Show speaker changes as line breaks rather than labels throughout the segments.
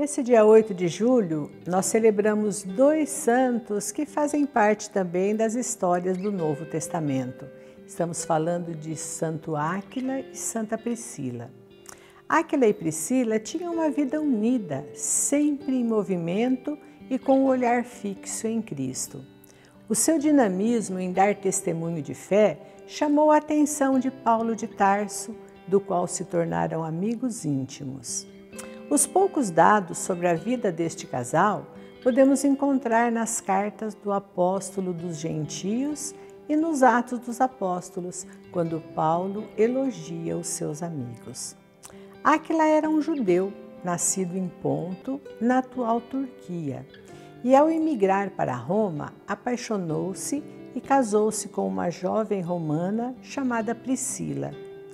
Nesse dia 8 de julho, nós celebramos dois santos que fazem parte também das histórias do Novo Testamento. Estamos falando de Santo Áquila e Santa Priscila. Áquila e Priscila tinham uma vida unida, sempre em movimento e com o olhar fixo em Cristo. O seu dinamismo em dar testemunho de fé chamou a atenção de Paulo de Tarso, do qual se tornaram amigos íntimos. Os poucos dados sobre a vida deste casal podemos encontrar nas cartas do apóstolo dos gentios e nos Atos dos Apóstolos, quando Paulo elogia os seus amigos. Áquila era um judeu, nascido em Ponto, na atual Turquia, e ao emigrar para Roma, apaixonou-se e casou-se com uma jovem romana chamada Priscila.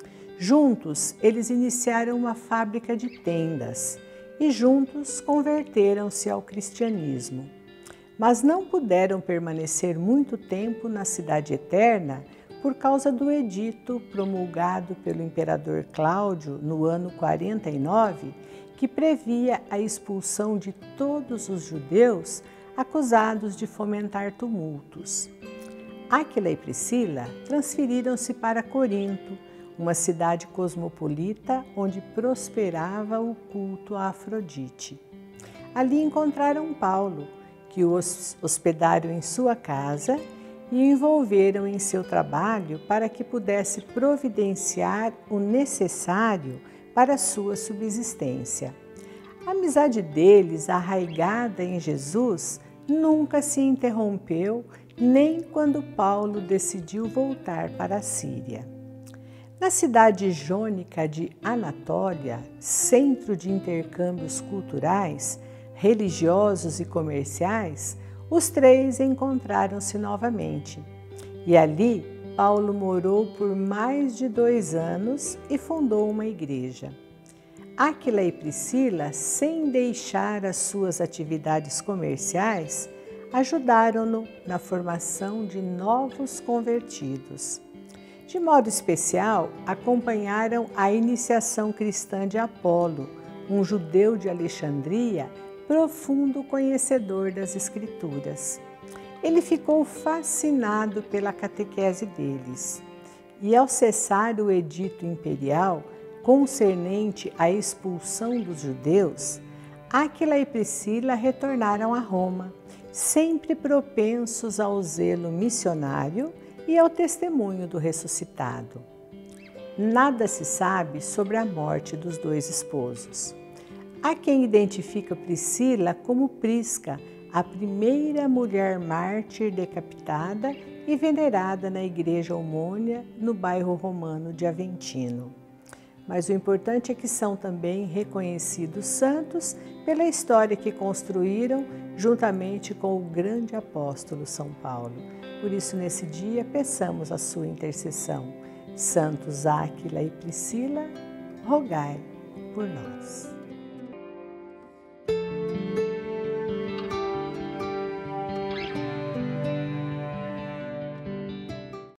Juntos, eles iniciaram uma fábrica de tendas e juntos converteram-se ao cristianismo. Mas não puderam permanecer muito tempo na Cidade Eterna por causa do edito promulgado pelo imperador Cláudio no ano 49, que previa a expulsão de todos os judeus acusados de fomentar tumultos. Áquila e Priscila transferiram-se para Corinto, uma cidade cosmopolita onde prosperava o culto a Afrodite. Ali encontraram Paulo, que os hospedaram em sua casa e o envolveram em seu trabalho para que pudesse providenciar o necessário para sua subsistência. A amizade deles, arraigada em Jesus, nunca se interrompeu, nem quando Paulo decidiu voltar para a Síria. Na cidade jônica de Anatólia, centro de intercâmbios culturais, religiosos e comerciais, os três encontraram-se novamente. E ali, Paulo morou por mais de 2 anos e fundou uma igreja. Áquila e Priscila, sem deixar as suas atividades comerciais, ajudaram-no na formação de novos convertidos. De modo especial, acompanharam a iniciação cristã de Apolo, um judeu de Alexandria, profundo conhecedor das Escrituras. Ele ficou fascinado pela catequese deles. E ao cessar o edito imperial concernente à expulsão dos judeus, Áquila e Priscila retornaram a Roma, sempre propensos ao zelo missionário e ao testemunho do ressuscitado. Nada se sabe sobre a morte dos dois esposos. Há quem identifica Priscila como Prisca, a primeira mulher mártir decapitada e venerada na igreja homônia no bairro romano de Aventino. Mas o importante é que são também reconhecidos santos pela história que construíram juntamente com o grande apóstolo São Paulo. Por isso, nesse dia, peçamos a sua intercessão. Santos Áquila e Priscila, rogai por nós.